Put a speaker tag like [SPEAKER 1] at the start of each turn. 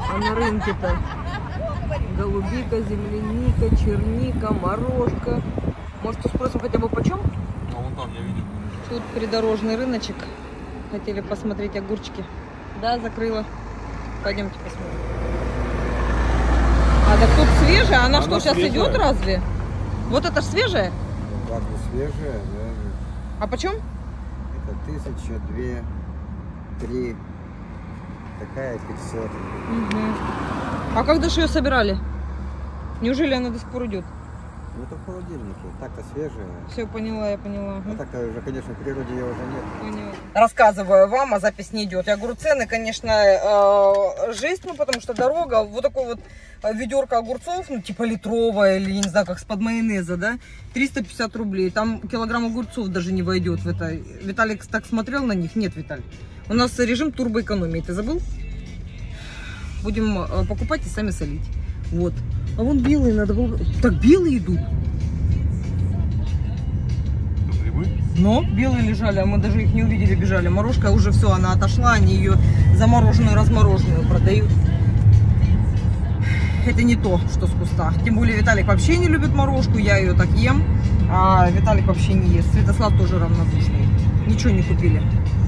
[SPEAKER 1] А на рынке-то голубика, земляника, черника, морожка. Может, спросим хотя бы почем?
[SPEAKER 2] А вон там я видел.
[SPEAKER 1] Тут придорожный рыночек. Хотели посмотреть огурчики. Да, закрыла. Пойдемте посмотрим. А так тут свежая? Она что, сейчас
[SPEAKER 2] свежая.
[SPEAKER 1] идет разве? Вот это ж свежая?
[SPEAKER 3] Ладно, свежая, да.
[SPEAKER 1] А почем?
[SPEAKER 3] Это 1000, 2, 3. Такая 500.
[SPEAKER 1] Угу. А когда же ее собирали? Неужели она до сих пор идет?
[SPEAKER 3] Ну это в холодильнике. Так-то свежая.
[SPEAKER 1] Все, поняла, я поняла.
[SPEAKER 3] А так-то уже, конечно, в природе ее уже нет.
[SPEAKER 1] Поняла. Рассказываю вам, а запись не идет. Я говорю, цены, конечно, жесть, ну потому что дорога, вот такой вот ведерко огурцов, ну типа литровая или не знаю, как с-под майонеза, да, 350 рублей. Там килограмм огурцов даже не войдет в это. Виталик так смотрел на них? Нет, Виталий. У нас режим турбоэкономии, ты забыл? Будем покупать и сами солить. Вот. А вон белые надо было... Так, белые идут.
[SPEAKER 2] Это грибы?
[SPEAKER 1] Но белые лежали, а мы даже их не увидели, бежали. Морожка уже все, она отошла, они ее замороженную, размороженную продают. Это не то, что с куста. Тем более Виталик вообще не любит морожку, я ее так ем. А Виталик вообще не ест. Святослав тоже равнодушный. Ничего не купили.